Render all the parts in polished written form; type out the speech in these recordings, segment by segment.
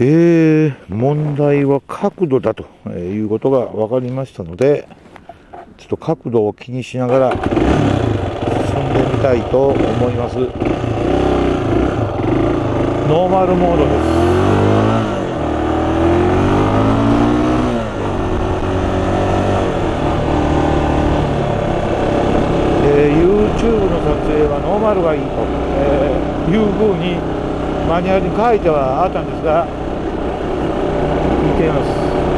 問題は角度だということが分かりましたので、ちょっと角度を気にしながら進んでみたいと思います。ノーマルモードです。YouTube の撮影はノーマルがいいと、いうふうにマニュアルに書いてはあったんですが、見ています。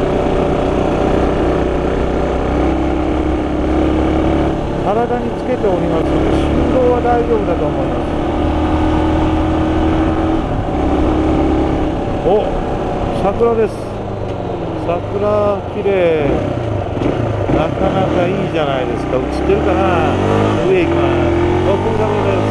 体につけておりますので振動は大丈夫だと思います。お、桜です。桜きれい。なかなかいいじゃないですか。映ってるかな。上行きます。ご苦労様です。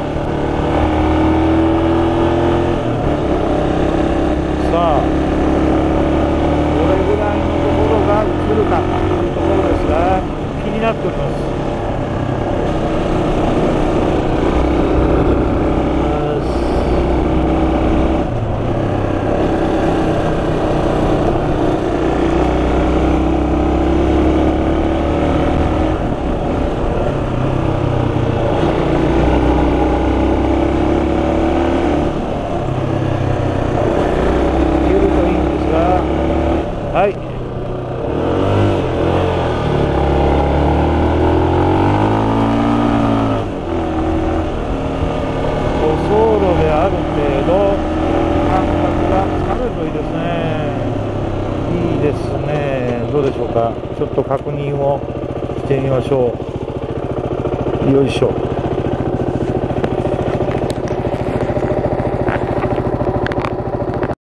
さあ、どれぐらいのところが映るかというところですが、気になっております。はい、舗装路である程度感覚がつかめるといいですね。いいですね。どうでしょうか。ちょっと確認をしてみましょう。よいしょ。